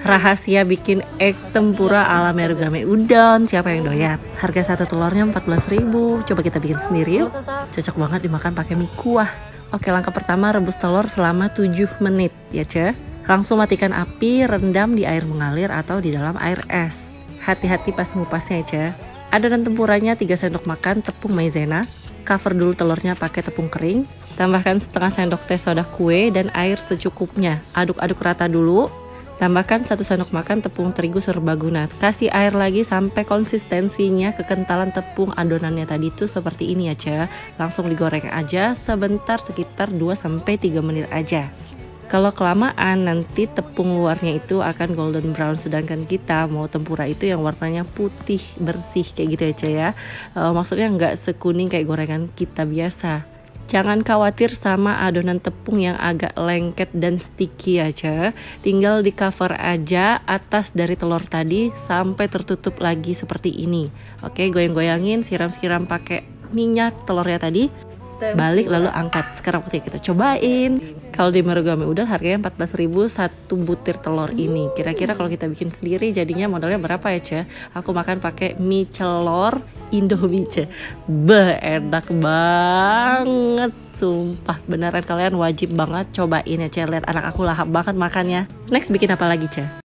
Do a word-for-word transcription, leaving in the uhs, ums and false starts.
Rahasia bikin egg tempura ala Merugame Udon, siapa yang doyan? Harga satu telurnya empat belas ribu. Coba kita bikin sendiri yuk. Cocok banget dimakan pakai mie kuah. Oke, langkah pertama rebus telur selama tujuh menit ya Ce. Langsung matikan api, rendam di air mengalir atau di dalam air es. Hati-hati pas ngupasnya ya Ce. Adonan tempuranya tiga sendok makan tepung maizena. Cover dulu telurnya pakai tepung kering. Tambahkan setengah sendok teh soda kue dan air secukupnya. Aduk-aduk rata dulu. Tambahkan satu sendok makan tepung terigu serbaguna. Kasih air lagi sampai konsistensinya kekentalan tepung adonannya tadi tuh seperti ini ya Ce. Langsung digoreng aja sebentar sekitar dua sampai tiga menit aja. Kalau kelamaan nanti tepung luarnya itu akan golden brown, sedangkan kita mau tempura itu yang warnanya putih bersih kayak gitu ya Ce ya. E, maksudnya nggak sekuning kayak gorengan kita biasa. Jangan khawatir sama adonan tepung yang agak lengket dan sticky ya Ce. Tinggal di cover aja atas dari telur tadi sampai tertutup lagi seperti ini. Oke, goyang-goyangin, siram-siram pakai minyak telurnya tadi. Balik lalu angkat. Sekarang kita cobain. Kalau di Merugame Udon harganya empat belas ribu satu butir telur ini. Kira-kira kalau kita bikin sendiri jadinya modalnya berapa ya Ce? Aku makan pakai mie celor Indomie Ce. Beh, enak banget. Sumpah beneran kalian wajib banget cobain ya Ce. Lihat anak aku lahap banget makannya. Next bikin apa lagi Ce?